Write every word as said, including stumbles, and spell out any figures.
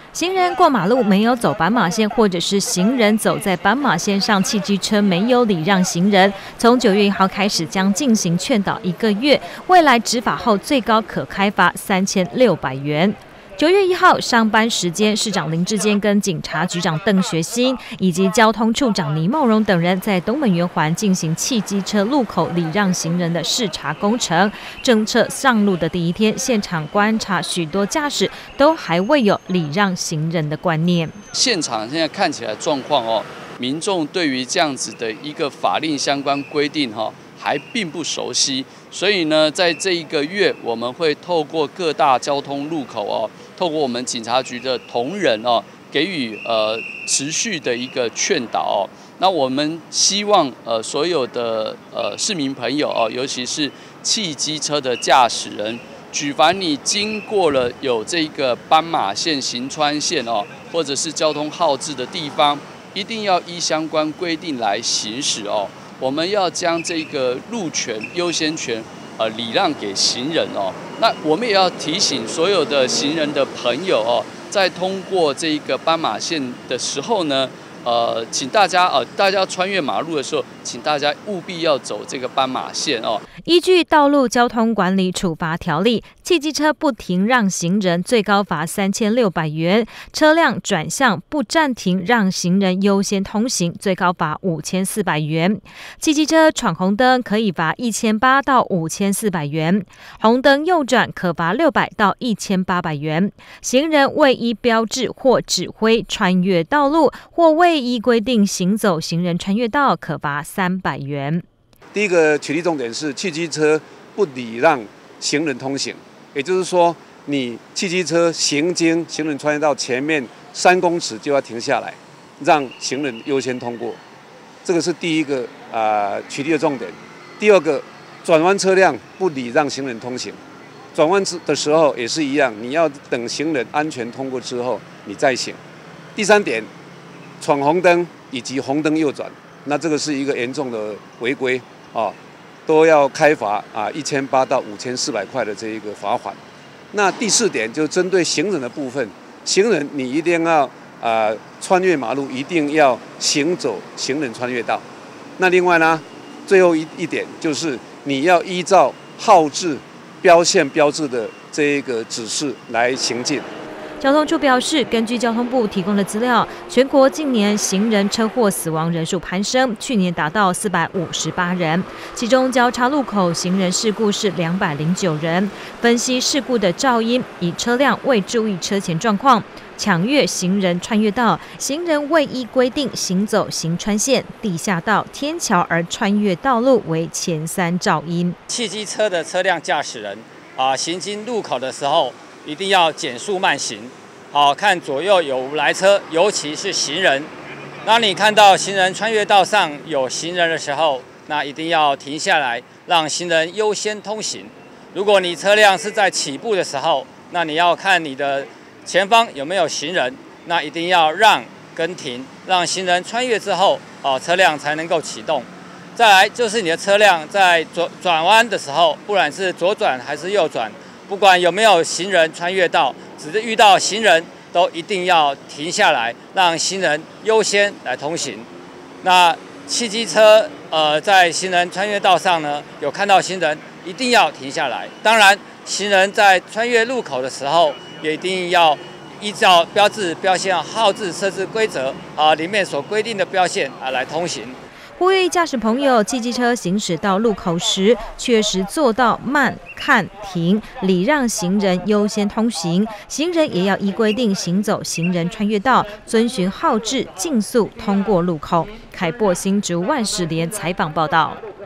行人过马路没有走斑马线，或者是行人走在斑马线上，汽机车没有礼让行人，从九月一号开始将进行劝导一个月，未来执法后最高可开罚三千六百元。九月一号上班时间，市长林智坚跟警察局长邓学兴以及交通处长倪茂荣等人在东门圆环进行汽机车路口礼让行人的视察工程。政策上路的第一天，现场观察许多驾驶都还未有礼让行人的观念。 现场现在看起来状况哦，民众对于这样子的一个法令相关规定哈、哦，还并不熟悉。所以呢，在这一个月，我们会透过各大交通路口哦。透过我们警察局的同仁哦，给予呃持续的一个劝导哦。那我们希望呃所有的呃市民朋友哦，尤其是汽机车的驾驶人，举凡你经过了有这个斑马线、行穿线哦，或者是交通号志的地方，一定要依相关规定来行驶哦。我们要将这个路权优先权。呃，礼让给行人哦。那我们也要提醒所有的行人的朋友哦，在通过这个斑马线的时候呢，呃，请大家呃，大家穿越马路的时候，请大家务必要走这个斑马线哦。 依据《道路交通管理处罚条例》，汽机车不停让行人，最高罚三千六百元；车辆转向不暂停让行人优先通行，最高罚五千四百元；汽机车闯红灯可以罚一千八到五千四百元；红灯右转可罚六百到一千八百元；行人未依标志或指挥穿越道路，或未依规定行走行人穿越道，可罚三百元。 第一个取缔重点是汽机车不礼让行人通行，也就是说，你汽机车行经行人穿越道前面三公尺就要停下来，让行人优先通过。这个是第一个啊、呃、取缔的重点。第二个，转弯车辆不礼让行人通行，转弯的时候也是一样，你要等行人安全通过之后你再行。第三点，闯红灯以及红灯右转，那这个是一个严重的违规。哦，都要开罚啊，一千八到五千四百块的这一个罚款。那第四点就针对行人的部分，行人你一定要啊、呃、穿越马路，一定要行走行人穿越道。那另外呢，最后一一点就是你要依照号志、标线标志的这一个指示来行进。 交通处表示，根据交通部提供的资料，全国近年行人车祸死亡人数攀升，去年达到四百五十八人，其中交叉路口行人事故是两百零九人。分析事故的肇因，以车辆未注意车前状况、抢越行人穿越道、行人未依规定行走行穿线、地下道、天桥而穿越道路为前三肇因。 汽机车的车辆驾驶人啊，行经路口的时候，一定要减速慢行，好看左右有无来车，尤其是行人。当你看到行人穿越道上有行人的时候，那一定要停下来，让行人优先通行。如果你车辆是在起步的时候，那你要看你的前方有没有行人，那一定要让跟停，让行人穿越之后，哦，车辆才能够启动。再来就是你的车辆在左转弯的时候，不管是左转还是右转，不管有没有行人穿越道，只是遇到行人都一定要停下来，让行人优先来通行。那汽机车呃在行人穿越道上呢，有看到行人一定要停下来。当然，行人在穿越路口的时候，也一定要依照标志、标线、号志设置规则啊里面所规定的标线啊来通行。 呼吁驾驶朋友，汽机车行驶到路口时，确实做到慢、看、停，礼让行人优先通行。行人也要依规定行走行人穿越道，遵循号志，尽速通过路口。凯擘新竹万世联采访报道。